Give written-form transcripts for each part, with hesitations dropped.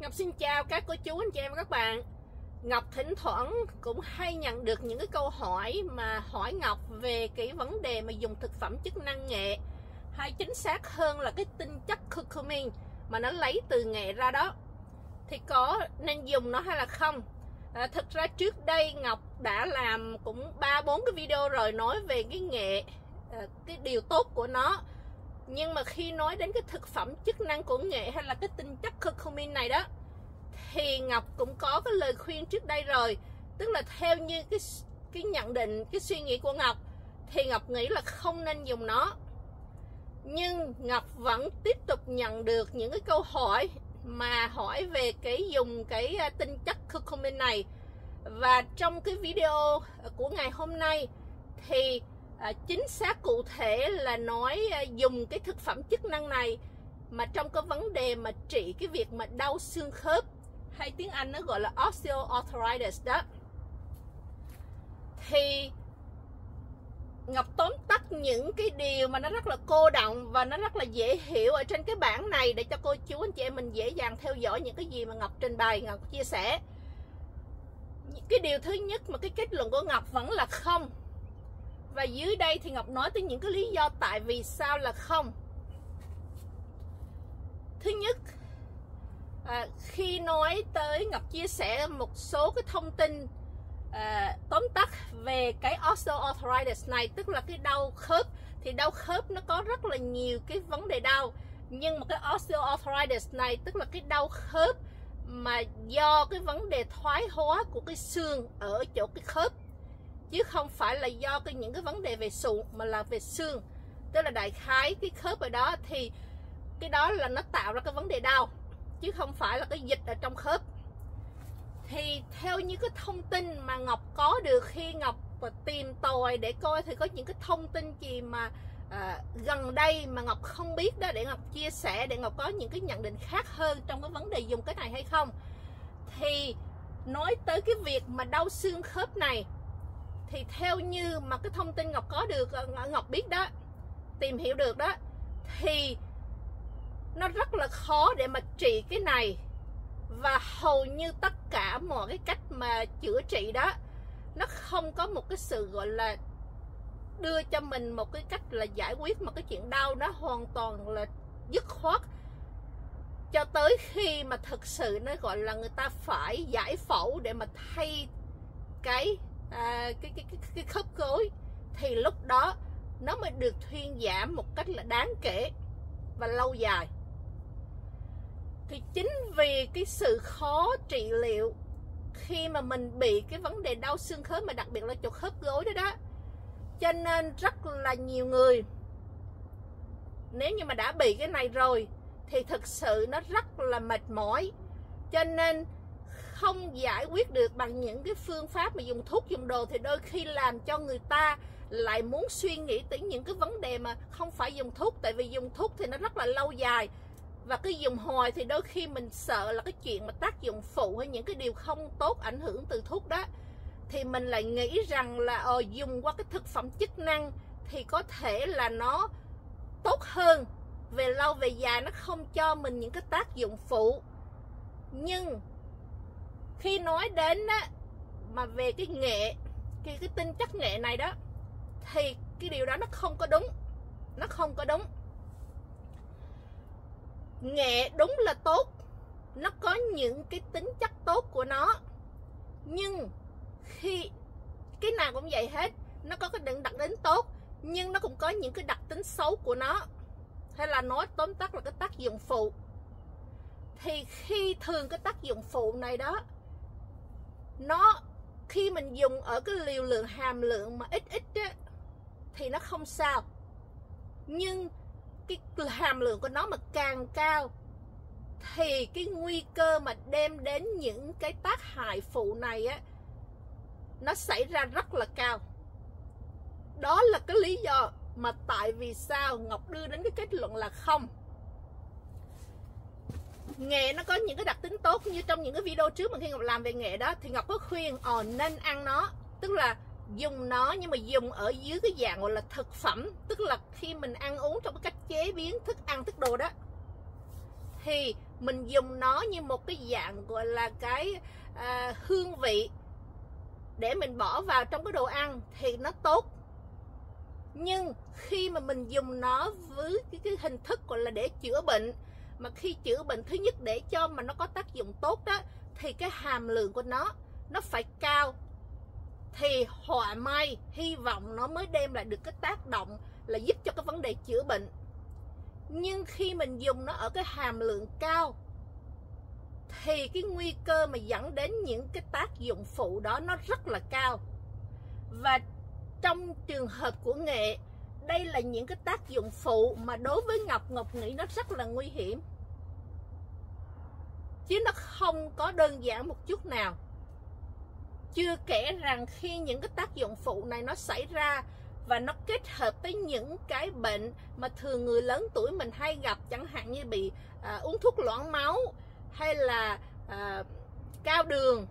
Ngọc xin chào các cô chú, anh chị em và các bạn. Ngọc thỉnh thoảng cũng hay nhận được những cái câu hỏi mà hỏi Ngọc về cái vấn đề mà dùng thực phẩm chức năng nghệ, hay chính xác hơn là cái tinh chất curcumin mà nó lấy từ nghệ ra đó, thì có nên dùng nó hay là không. Thực ra trước đây Ngọc đã làm cũng 3-4 cái video rồi nói về cái nghệ, cái điều tốt của nó. Nhưng mà khi nói đến cái thực phẩm chức năng của nghệ hay là cái tinh chất curcumin này đó, thì Ngọc cũng có cái lời khuyên trước đây rồi. Tức là theo như cái nhận định, cái suy nghĩ của Ngọc, thì Ngọc nghĩ là không nên dùng nó. Nhưng Ngọc vẫn tiếp tục nhận được những cái câu hỏi mà hỏi về cái dùng cái tinh chất curcumin này. Và trong cái video của ngày hôm nay thì chính xác cụ thể là nói dùng cái thực phẩm chức năng này mà trong cái vấn đề mà trị cái việc mà đau xương khớp, hay tiếng Anh nó gọi là osteoarthritis đó. Thì Ngọc tóm tắt những cái điều mà nó rất là cô đọng và nó rất là dễ hiểu ở trên cái bảng này để cho cô chú anh chị em mình dễ dàng theo dõi những cái gì mà Ngọc trình bày, Ngọc chia sẻ. Cái điều thứ nhất mà cái kết luận của Ngọc vẫn là không. Và dưới đây thì Ngọc nói tới những cái lý do tại vì sao là không. Thứ nhất, khi nói tới Ngọc chia sẻ một số cái thông tin tóm tắt về cái osteoarthritis này, tức là cái đau khớp. Thì đau khớp nó có rất là nhiều cái vấn đề đau, nhưng mà cái osteoarthritis này tức là cái đau khớp mà do cái vấn đề thoái hóa của cái xương ở chỗ cái khớp, chứ không phải là do những cái vấn đề về sụn mà là về xương. Tức là đại khái cái khớp ở đó thì cái đó là nó tạo ra cái vấn đề đau, chứ không phải là cái dịch ở trong khớp. Thì theo như cái thông tin mà Ngọc có được khi Ngọc tìm tòi để coi thì có những cái thông tin gì mà gần đây mà Ngọc không biết đó, để Ngọc chia sẻ, để Ngọc có những cái nhận định khác hơn trong cái vấn đề dùng cái này hay không. Thì nói tới cái việc mà đau xương khớp này, thì theo như mà cái thông tin Ngọc có được, Ngọc biết đó, tìm hiểu được đó, thì nó rất là khó để mà trị cái này. Và hầu như tất cả mọi cái cách mà chữa trị đó, nó không có một cái sự gọi là đưa cho mình một cái cách là giải quyết một cái chuyện đau đó hoàn toàn là dứt khoát, cho tới khi mà thực sự nó gọi là người ta phải giải phẫu để mà thay cái khớp gối, thì lúc đó nó mới được thuyên giảm một cách là đáng kể và lâu dài. Thì chính vì cái sự khó trị liệu khi mà mình bị cái vấn đề đau xương khớp, mà đặc biệt là chỗ khớp gối đó đó, cho nên rất là nhiều người nếu như mà đã bị cái này rồi thì thực sự nó rất là mệt mỏi, cho nên không giải quyết được bằng những cái phương pháp mà dùng thuốc dùng đồ, thì đôi khi làm cho người ta lại muốn suy nghĩ tới những cái vấn đề mà không phải dùng thuốc. Tại vì dùng thuốc thì nó rất là lâu dài, và cái dùng hồi thì đôi khi mình sợ là cái chuyện mà tác dụng phụ hay những cái điều không tốt ảnh hưởng từ thuốc đó, thì mình lại nghĩ rằng là dùng qua cái thực phẩm chức năng thì có thể là nó tốt hơn, về lâu về dài nó không cho mình những cái tác dụng phụ. Nhưng khi nói đến đó, mà về cái nghệ, cái tinh chất nghệ này đó, thì cái điều đó nó không có đúng. Nó không có đúng. Nghệ đúng là tốt, nó có những cái tính chất tốt của nó, nhưng khi cái nào cũng vậy hết, nó có cái đặc tính tốt, nhưng nó cũng có những cái đặc tính xấu của nó, hay là nói tóm tắt là cái tác dụng phụ. Thì khi thường cái tác dụng phụ này đó, nó khi mình dùng ở cái liều lượng hàm lượng mà ít á, thì nó không sao. Nhưng cái hàm lượng của nó mà càng cao thì cái nguy cơ mà đem đến những cái tác hại phụ này á, nó xảy ra rất là cao. Đó là cái lý do mà tại vì sao Ngọc đưa đến cái kết luận là không. Nghệ nó có những cái đặc tính tốt, như trong những cái video trước mà khi Ngọc làm về nghệ đó, thì Ngọc có khuyên nên ăn nó, tức là dùng nó, nhưng mà dùng ở dưới cái dạng gọi là thực phẩm, tức là khi mình ăn uống trong cái cách chế biến thức ăn thức đồ đó, thì mình dùng nó như một cái dạng gọi là cái hương vị để mình bỏ vào trong cái đồ ăn thì nó tốt. Nhưng khi mà mình dùng nó với cái hình thức gọi là để chữa bệnh, mà khi chữa bệnh thứ nhất để cho mà nó có tác dụng tốt đó, thì cái hàm lượng của nó phải cao, thì họa may hy vọng nó mới đem lại được cái tác động là giúp cho cái vấn đề chữa bệnh. Nhưng khi mình dùng nó ở cái hàm lượng cao thì cái nguy cơ mà dẫn đến những cái tác dụng phụ đó nó rất là cao. Và trong trường hợp của nghệ, đây là những cái tác dụng phụ mà đối với Ngọc nghĩ nó rất là nguy hiểm, chứ nó không có đơn giản một chút nào. Chưa kể rằng khi những cái tác dụng phụ này nó xảy ra và nó kết hợp với những cái bệnh mà thường người lớn tuổi mình hay gặp, chẳng hạn như bị uống thuốc loãng máu, hay là cao đường,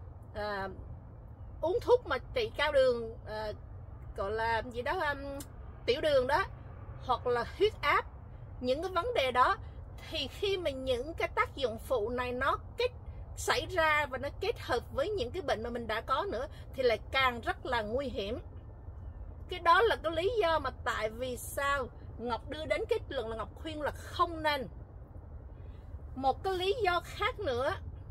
uống thuốc mà trị cao đường, gọi là gì đó, tiểu đường đó, hoặc là huyết áp, những cái vấn đề đó, thì khi mà những cái tác dụng phụ này nó xảy ra và nó kết hợp với những cái bệnh mà mình đã có nữa thì lại càng rất là nguy hiểm. Cái đó là cái lý do mà tại vì sao Ngọc đưa đến kết luận là Ngọc khuyên là không nên. Một cái lý do khác nữa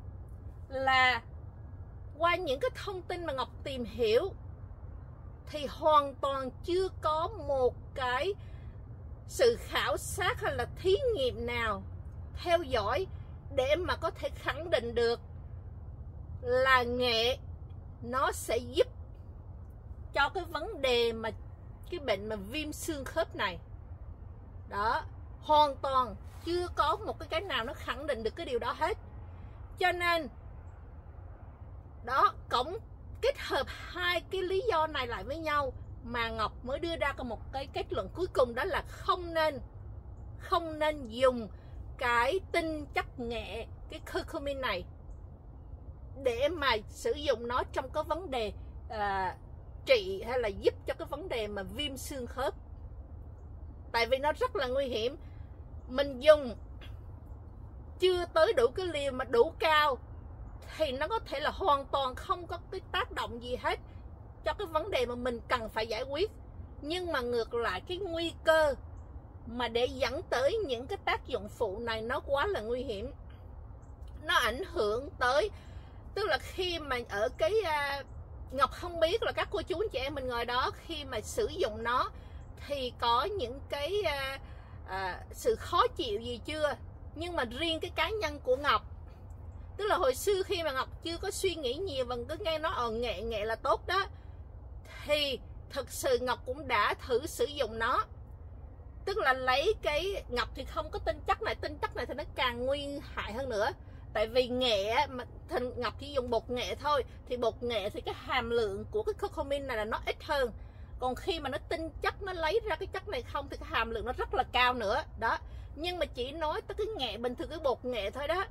là qua những cái thông tin mà Ngọc tìm hiểu thì hoàn toàn chưa có một cái sự khảo sát hay là thí nghiệm nào theo dõi để mà có thể khẳng định được là nghệ nó sẽ giúp cho cái vấn đề mà cái bệnh mà viêm xương khớp này. Đó, hoàn toàn chưa có một cái nào nó khẳng định được cái điều đó hết. Cho nên đó, cũng kết hợp hai cái lý do này lại với nhau mà Ngọc mới đưa ra một cái kết luận cuối cùng, đó là không nên dùng cái tinh chất nghệ, cái curcumin này, để mà sử dụng nó trong cái vấn đề trị hay là giúp cho cái vấn đề mà viêm xương khớp. Tại vì nó rất là nguy hiểm. Mình dùng chưa tới đủ cái liều mà đủ cao thì nó có thể là hoàn toàn không có cái tác động gì hết cho cái vấn đề mà mình cần phải giải quyết. Nhưng mà ngược lại, cái nguy cơ mà để dẫn tới những cái tác dụng phụ này nó quá là nguy hiểm. Nó ảnh hưởng tới, tức là khi mà ở cái Ngọc không biết là các cô chú anh chị em mình ngồi đó khi mà sử dụng nó thì có những cái sự khó chịu gì chưa. Nhưng mà riêng cái cá nhân của Ngọc, tức là hồi xưa khi mà Ngọc chưa có suy nghĩ nhiều và cứ nghe nó nghệ là tốt đó, thì thực sự Ngọc cũng đã thử sử dụng nó. Tức là lấy cái Ngọc thì không có tinh chất này thì nó càng nguy hại hơn nữa. Tại vì nghệ mà Ngọc chỉ dùng bột nghệ thôi, thì bột nghệ thì cái hàm lượng của cái curcumin này là nó ít hơn. Còn khi mà nó tinh chất, nó lấy ra cái chất này không thì cái hàm lượng nó rất là cao nữa đó. Nhưng mà chỉ nói tới cái nghệ bình thường, cái bột nghệ thôi đó.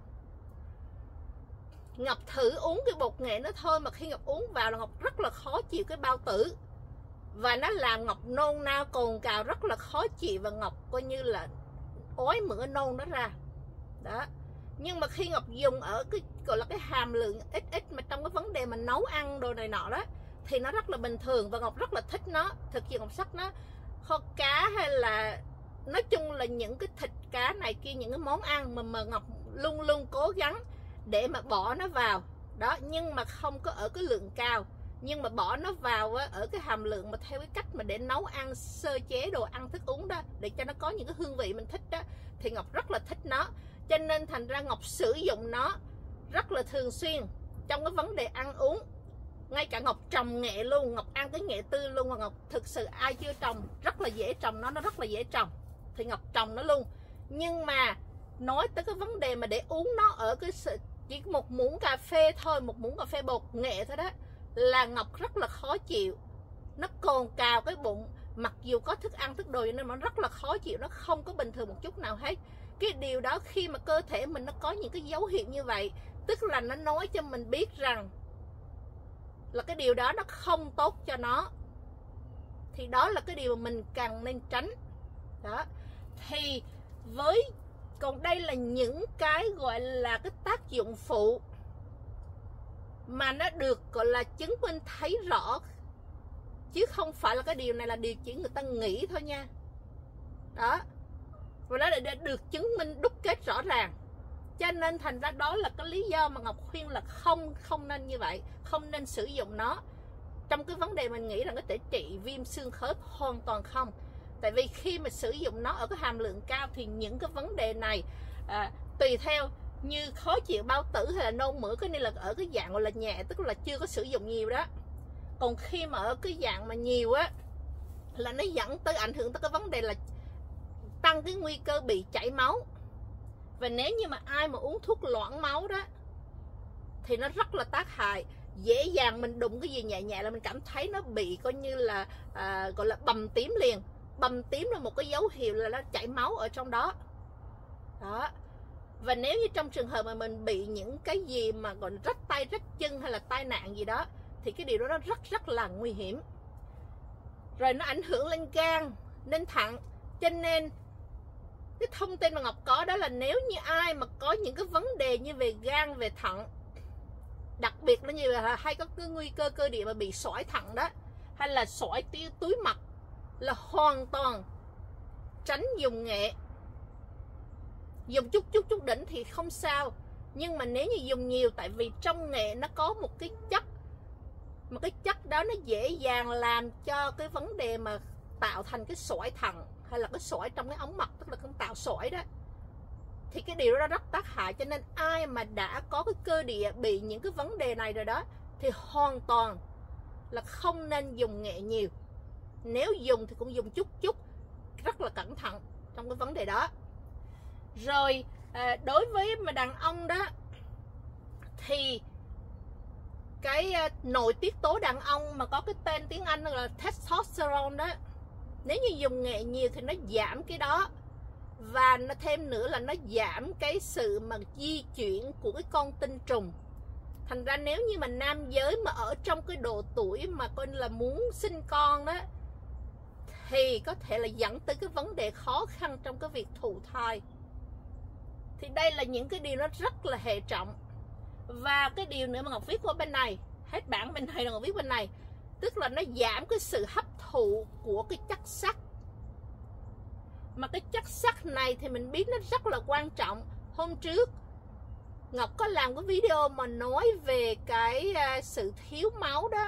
Ngọc thử uống cái bột nghệ nó thôi mà khi Ngọc uống vào là Ngọc rất là khó chịu cái bao tử, và nó làm Ngọc nôn nao cồn cào rất là khó chịu, và Ngọc coi như là ói mửa nôn nó ra đó. Nhưng mà khi Ngọc dùng ở cái gọi là cái hàm lượng ít mà trong cái vấn đề mà nấu ăn đồ này nọ đó thì nó rất là bình thường, và Ngọc rất là thích nó. Thực sự Ngọc sắc nó kho cá hay là nói chung là những cái thịt cá này kia, những cái món ăn mà Ngọc luôn luôn cố gắng để mà bỏ nó vào đó, nhưng mà không có ở cái lượng cao, nhưng mà bỏ nó vào ở cái hàm lượng mà theo cái cách mà để nấu ăn, sơ chế đồ ăn thức uống đó, để cho nó có những cái hương vị mình thích đó, thì Ngọc rất là thích nó. Cho nên thành ra Ngọc sử dụng nó rất là thường xuyên trong cái vấn đề ăn uống. Ngay cả Ngọc trồng nghệ luôn, Ngọc ăn cái nghệ tươi luôn, và Ngọc thực sự ai chưa trồng rất là dễ trồng nó rất là dễ trồng thì Ngọc trồng nó luôn. Nhưng mà nói tới cái vấn đề mà để uống nó ở cái chỉ một muỗng cà phê thôi, một muỗng cà phê bột nghệ thôi đó, là Ngọc rất là khó chịu. Nó cồn cào cái bụng, mặc dù có thức ăn thức đồ nên nó rất là khó chịu, nó không có bình thường một chút nào hết. Cái điều đó khi mà cơ thể mình nó có những cái dấu hiệu như vậy, tức là nó nói cho mình biết rằng là cái điều đó nó không tốt cho nó, thì đó là cái điều mà mình cần nên tránh đó. Thì với Còn đây là những cái gọi là cái tác dụng phụ mà nó được gọi là chứng minh thấy rõ, chứ không phải là cái điều này là điều chỉ người ta nghĩ thôi nha. Đó, và nó đã được chứng minh đúc kết rõ ràng. Cho nên thành ra đó là cái lý do mà Ngọc khuyên là không nên như vậy, không nên sử dụng nó trong cái vấn đề mình nghĩ rằng có thể trị viêm xương khớp. Hoàn toàn không. Tại vì khi mà sử dụng nó ở cái hàm lượng cao thì những cái vấn đề này tùy theo, như khó chịu bao tử hay là nôn mửa, cái này là ở cái dạng gọi là nhẹ, tức là chưa có sử dụng nhiều đó. Còn khi mà ở cái dạng mà nhiều á, là nó dẫn tới ảnh hưởng tới cái vấn đề là tăng cái nguy cơ bị chảy máu. Và nếu như mà ai mà uống thuốc loãng máu đó thì nó rất là tác hại. Dễ dàng mình đụng cái gì nhẹ nhẹ là mình cảm thấy nó bị coi như là gọi là bầm tím liền. Bầm tím là một cái dấu hiệu là nó chảy máu ở trong đó. Đó. Và nếu như trong trường hợp mà mình bị những cái gì mà gọi rách tay rách chân hay là tai nạn gì đó thì cái điều đó nó rất là nguy hiểm. Rồi nó ảnh hưởng lên gan, lên thận. Cho nên cái thông tin mà Ngọc có đó là nếu như ai mà có những cái vấn đề như về gan, về thận, đặc biệt là như là hay có cái nguy cơ cơ địa mà bị sỏi thận đó, hay là sỏi túi mật, là hoàn toàn tránh dùng nghệ. Dùng chút đỉnh thì không sao, nhưng mà nếu như dùng nhiều, tại vì trong nghệ nó có một cái chất, mà cái chất đó nó dễ dàng làm cho cái vấn đề mà tạo thành cái sỏi thận hay là cái sỏi trong cái ống mật, tức là cái tạo sỏi đó, thì cái điều đó rất tác hại. Cho nên ai mà đã có cái cơ địa bị những cái vấn đề này rồi đó thì hoàn toàn là không nên dùng nghệ nhiều. Nếu dùng thì cũng dùng chút, rất là cẩn thận trong cái vấn đề đó. Rồi đối với mà đàn ông đó thì cái nội tiết tố đàn ông mà có cái tên tiếng Anh là testosterone đó, nếu như dùng nghệ nhiều thì nó giảm cái đó. Và nó thêm nữa là nó giảm cái sự mà di chuyển của cái con tinh trùng. Thành ra nếu như mà nam giới mà ở trong cái độ tuổi mà coi là muốn sinh con đó thì có thể là dẫn tới cái vấn đề khó khăn trong cái việc thụ thai. Thì đây là những cái điều nó rất là hệ trọng. Và cái điều nữa mà Ngọc viết qua bên này, hết bản bên này là Ngọc viết bên này, tức là nó giảm cái sự hấp thụ của cái chất sắt. Mà cái chất sắt này thì mình biết nó rất là quan trọng. Hôm trước Ngọc có làm cái video mà nói về cái sự thiếu máu đó.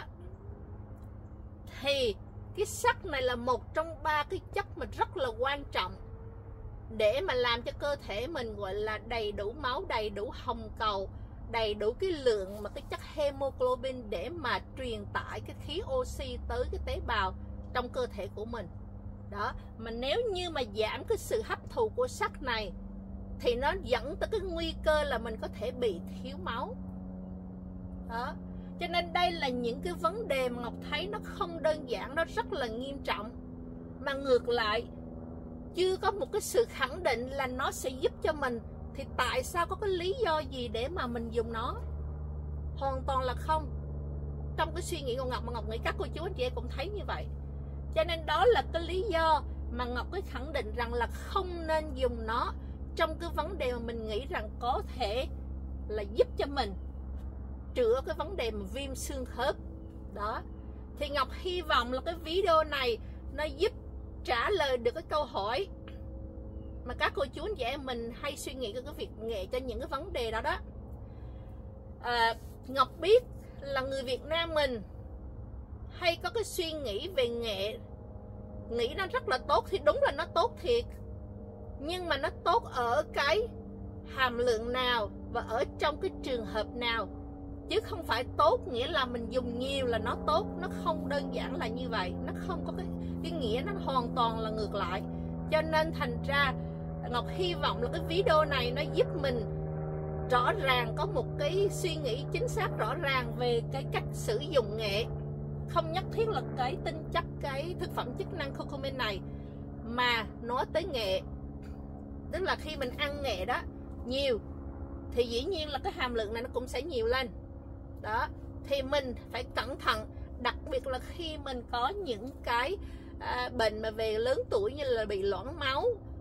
Thì cái sắt này là một trong 3 cái chất mà rất là quan trọng để mà làm cho cơ thể mình gọi là đầy đủ máu, đầy đủ hồng cầu, đầy đủ cái lượng mà cái chất hemoglobin để mà truyền tải cái khí oxy tới cái tế bào trong cơ thể của mình. Đó, mà nếu như mà giảm cái sự hấp thụ của sắt này thì nó dẫn tới cái nguy cơ là mình có thể bị thiếu máu. Đó. Cho nên đây là những cái vấn đề mà Ngọc thấy nó không đơn giản, nó rất là nghiêm trọng. Mà ngược lại, chưa có một cái sự khẳng định là nó sẽ giúp cho mình, thì tại sao có cái lý do gì để mà mình dùng nó? Hoàn toàn là không. Trong cái suy nghĩ của Ngọc mà Ngọc nghĩ các cô chú anh chị em cũng thấy như vậy. Cho nên đó là cái lý do mà Ngọc mới khẳng định rằng là không nên dùng nó trong cái vấn đề mà mình nghĩ rằng có thể là giúp cho mình chữa cái vấn đề mà viêm xương khớp. Đó. Thì Ngọc hy vọng là cái video này nó giúp trả lời được cái câu hỏi mà các cô chú anh chị em mình hay suy nghĩ cái việc nghệ cho những cái vấn đề đó đó. Ngọc biết là người Việt Nam mình hay có cái suy nghĩ về nghệ, nghĩ nó rất là tốt, thì đúng là nó tốt thiệt, nhưng mà nó tốt ở cái hàm lượng nào và ở trong cái trường hợp nào, chứ không phải tốt nghĩa là mình dùng nhiều là nó tốt. Nó không đơn giản là như vậy, nó không có cái nghĩa, nó hoàn toàn là ngược lại. Cho nên thành ra Ngọc hy vọng là cái video này nó giúp mình rõ ràng có một cái suy nghĩ chính xác rõ ràng về cái cách sử dụng nghệ. Không nhất thiết là cái tinh chất cái thực phẩm chức năng curcumin này, mà nói tới nghệ, tức là khi mình ăn nghệ đó nhiều thì dĩ nhiên là cái hàm lượng này nó cũng sẽ nhiều lên. Đó, thì mình phải cẩn thận, đặc biệt là khi mình có những cái bệnh mà về lớn tuổi như là bị loãng máu,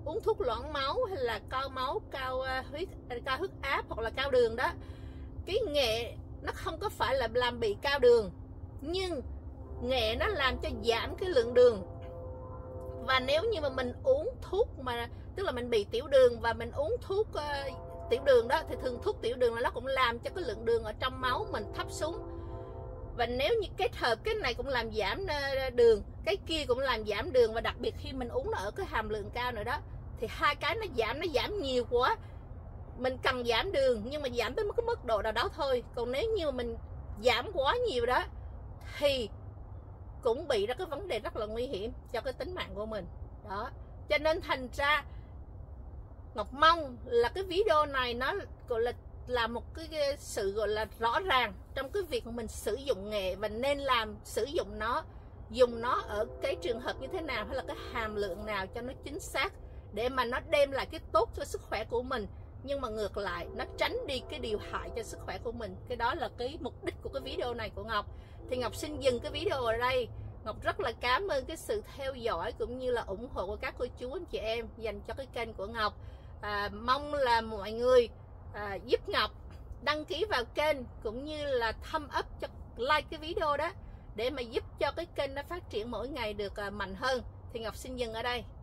uống thuốc loãng máu hay là cao máu, cao huyết áp hoặc là cao đường đó. Cái nghệ nó không có phải là làm bị cao đường, nhưng nghệ nó làm cho giảm cái lượng đường. Và nếu như mà mình uống thuốc mà tức là mình bị tiểu đường và mình uống thuốc tiểu đường đó, thì thường thuốc tiểu đường là nó cũng làm cho cái lượng đường ở trong máu mình thấp xuống. Và nếu như kết hợp cái này cũng làm giảm đường, cái kia cũng làm giảm đường, và đặc biệt khi mình uống nó ở cái hàm lượng cao nữa đó, thì hai cái nó giảm nhiều quá. Mình cần giảm đường nhưng mà giảm tới một cái mức độ nào đó thôi. Còn nếu như mình giảm quá nhiều đó thì cũng bị ra cái vấn đề rất là nguy hiểm cho cái tính mạng của mình đó. Cho nên thành ra Ngọc mong là cái video này nó gọi là một cái sự gọi là rõ ràng trong cái việc mình sử dụng nghệ, và nên sử dụng nó, dùng nó ở cái trường hợp như thế nào, hay là cái hàm lượng nào cho nó chính xác, để mà nó đem lại cái tốt cho sức khỏe của mình, nhưng mà ngược lại nó tránh đi cái điều hại cho sức khỏe của mình. Cái đó là cái mục đích của cái video này của Ngọc. Thì Ngọc xin dừng cái video ở đây. Ngọc rất là cảm ơn cái sự theo dõi cũng như là ủng hộ của các cô chú anh chị em dành cho cái kênh của Ngọc. Mong là mọi người giúp Ngọc đăng ký vào kênh, cũng như là thumb up cho like cái video đó, để mà giúp cho cái kênh nó phát triển mỗi ngày được mạnh hơn. Thì Ngọc xin dừng ở đây.